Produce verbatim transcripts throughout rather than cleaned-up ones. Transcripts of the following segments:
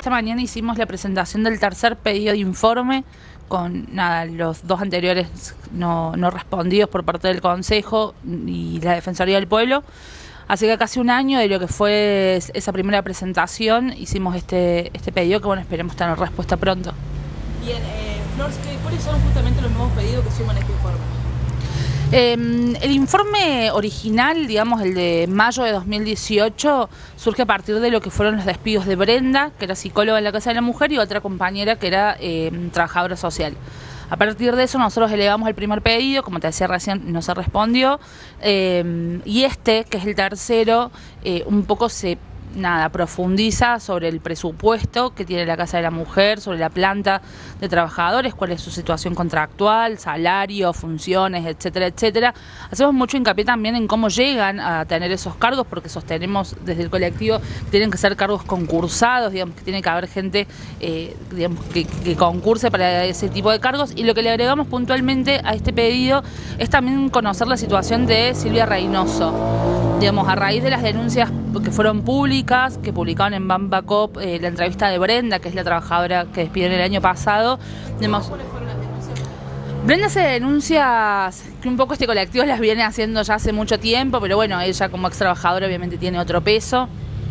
esta mañana hicimos la presentación del tercer pedido de informe con nada, los dos anteriores no, no respondidos por parte del Consejo y la Defensoría del Pueblo. Así que casi un año de lo que fue esa primera presentación hicimos este, este pedido que bueno, esperemos tener respuesta pronto. Bien, eh, Flor, ¿cuáles son justamente los nuevos pedidos que suman a este informe? Eh, el informe original, digamos el de mayo de dos mil dieciocho, surge a partir de lo que fueron los despidos de Brenda, que era psicóloga en la Casa de la Mujer, y otra compañera que era eh, trabajadora social. A partir de eso nosotros elevamos el primer pedido, como te decía recién, no se respondió, eh, y este, que es el tercero, eh, un poco se... nada, profundiza sobre el presupuesto que tiene la Casa de la Mujer, sobre la planta de trabajadores, cuál es su situación contractual, salario, funciones, etcétera, etcétera. Hacemos mucho hincapié también en cómo llegan a tener esos cargos, porque sostenemos desde el colectivo que tienen que ser cargos concursados, digamos, que tiene que haber gente eh, digamos, que, que concurse para ese tipo de cargos. Y lo que le agregamos puntualmente a este pedido es también conocer la situación de Silvia Reynoso. Digamos, a raíz de las denuncias que fueron públicas, que publicaron en Bamba Cop eh, la entrevista de Brenda, que es la trabajadora que despidieron el año pasado. Digamos, ¿Cuáles fueron las denuncias? Brenda hace denuncias que un poco este colectivo las viene haciendo ya hace mucho tiempo, pero bueno, ella como ex trabajadora obviamente tiene otro peso,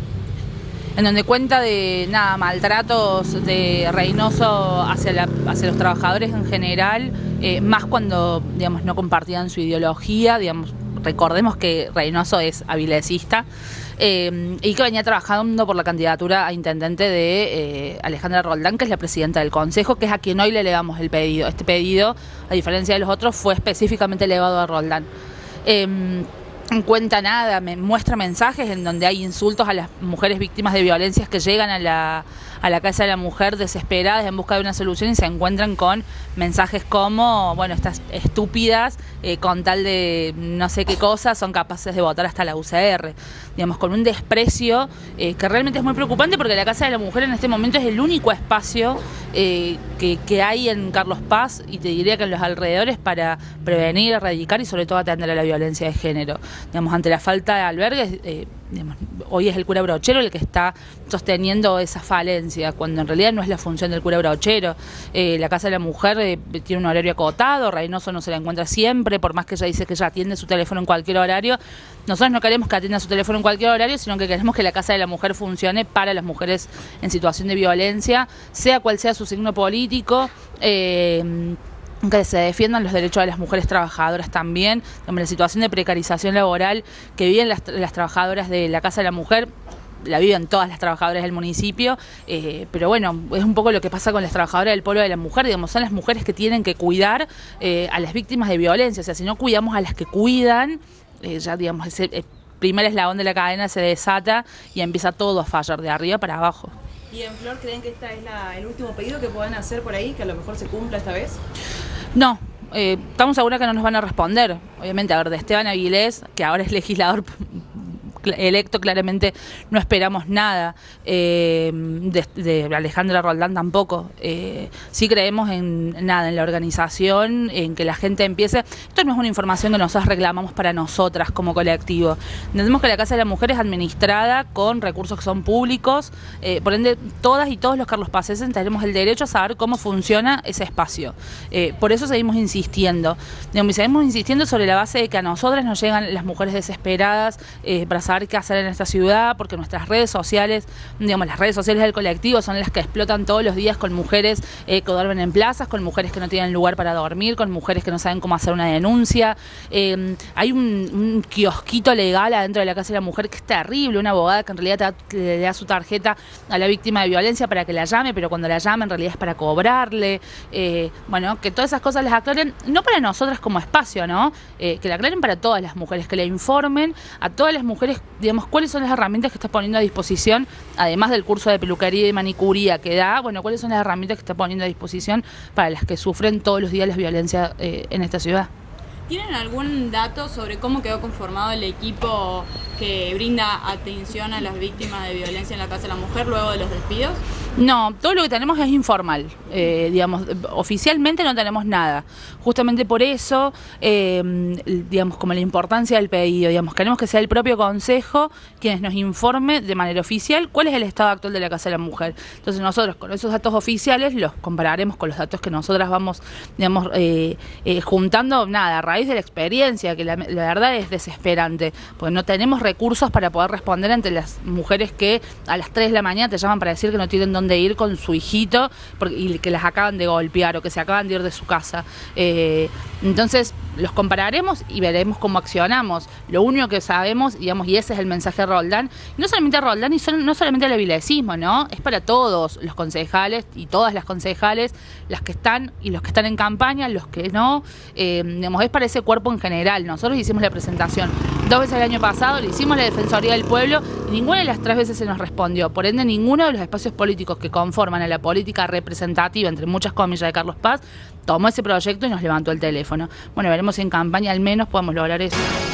en donde cuenta de nada, maltratos de Reynoso hacia, la, hacia los trabajadores en general, eh, más cuando digamos no compartían su ideología, digamos. Recordemos que Reynoso es avilecista eh, y que venía trabajando por la candidatura a intendente de eh, Alejandra Roldán, que es la presidenta del Consejo, que es a quien hoy le elevamos el pedido. Este pedido, a diferencia de los otros, fue específicamente elevado a Roldán. Eh, cuenta nada, me muestra mensajes en donde hay insultos a las mujeres víctimas de violencias que llegan a la, a la Casa de la Mujer desesperadas en busca de una solución y se encuentran con mensajes como, bueno, estas estúpidas eh, con tal de no sé qué cosa son capaces de votar hasta la U C R, digamos, con un desprecio eh, que realmente es muy preocupante, porque la Casa de la Mujer en este momento es el único espacio eh, que, que hay en Carlos Paz, y te diría que en los alrededores, para prevenir, erradicar y sobre todo atender a la violencia de género. Digamos, ante la falta de albergues, eh, digamos, hoy es el cura Brochero el que está sosteniendo esa falencia, cuando en realidad no es la función del cura Brochero. Eh, la Casa de la Mujer eh, tiene un horario acotado, Reynoso no se la encuentra siempre, por más que ella dice que ella atiende su teléfono en cualquier horario. Nosotros no queremos que atienda su teléfono en cualquier horario, sino que queremos que la Casa de la Mujer funcione para las mujeres en situación de violencia, sea cual sea su signo político, eh, que se defiendan los derechos de las mujeres trabajadoras también, en la situación de precarización laboral que viven las, las trabajadoras de la Casa de la Mujer. La viven todas las trabajadoras del municipio, eh, pero bueno, es un poco lo que pasa con las trabajadoras del pueblo de la mujer, digamos, son las mujeres que tienen que cuidar eh, a las víctimas de violencia. O sea, si no cuidamos a las que cuidan, eh, ya digamos, ese eh, primer eslabón de la cadena se desata y empieza todo a fallar de arriba para abajo. ¿Y en Flor creen que este es la, el último pedido que puedan hacer por ahí, que a lo mejor se cumpla esta vez? No, eh, estamos seguros que no nos van a responder. Obviamente, a ver, de Esteban Avilés, que ahora es legislador electo, claramente no esperamos nada. Eh, de, de Alejandra Roldán tampoco. Eh, sí creemos en nada, en la organización, en que la gente empiece. Esto no es una información que nosotros reclamamos para nosotras como colectivo. Entendemos que la Casa de la Mujer es administrada con recursos que son públicos, eh, por ende todas y todos los carlospacenses tenemos el derecho a saber cómo funciona ese espacio. Eh, por eso seguimos insistiendo. Digamos, seguimos insistiendo sobre la base de que a nosotras nos llegan las mujeres desesperadas eh, para saber qué hacer en esta ciudad, porque nuestras redes sociales, digamos, las redes sociales del colectivo son las que explotan todos los días con mujeres eh, que duermen en plazas, con mujeres que no tienen lugar para dormir, con mujeres que no saben cómo hacer una denuncia. Eh, hay un, un kiosquito legal adentro de la Casa de la Mujer que es terrible, una abogada que en realidad te, le da su tarjeta a la víctima de violencia para que la llame, pero cuando la llame en realidad es para cobrarle. Eh, bueno, que todas esas cosas las aclaren, no para nosotras como espacio, ¿no? Eh, que la aclaren para todas las mujeres, que le informen a todas las mujeres, digamos, cuáles son las herramientas que está poniendo a disposición, además del curso de peluquería y manicuría que da, bueno, cuáles son las herramientas que está poniendo a disposición para las que sufren todos los días la violencia eh, en esta ciudad. ¿Tienen algún dato sobre cómo quedó conformado el equipo que brinda atención a las víctimas de violencia en la casa de la mujer luego de los despidos? No, todo lo que tenemos es informal, eh, digamos, oficialmente no tenemos nada. Justamente por eso, eh, digamos, como la importancia del pedido, digamos, queremos que sea el propio Consejo quienes nos informe de manera oficial cuál es el estado actual de la Casa de la Mujer. Entonces nosotros con esos datos oficiales los compararemos con los datos que nosotras vamos, digamos, eh, eh, juntando, nada, a raíz de la experiencia, que la, la verdad es desesperante, porque no tenemos recursos para poder responder ante las mujeres que a las tres de la mañana te llaman para decir que no tienen dónde de ir con su hijito porque, y que las acaban de golpear o que se acaban de ir de su casa. Eh, entonces los compararemos y veremos cómo accionamos. Lo único que sabemos, digamos, y ese es el mensaje de Roldán, y no solamente a Roldán y son, no solamente al avilecismo, ¿no? Es para todos los concejales y todas las concejales, las que están y los que están en campaña, los que no, eh, digamos, es para ese cuerpo en general. Nosotros hicimos la presentación dos veces el año pasado, le hicimos la Defensoría del Pueblo y ninguna de las tres veces se nos respondió. Por ende, ninguno de los espacios políticos que conforman a la política representativa, entre muchas comillas, de Carlos Paz, tomó ese proyecto y nos levantó el teléfono. Bueno, veremos si en campaña al menos podemos lograr eso.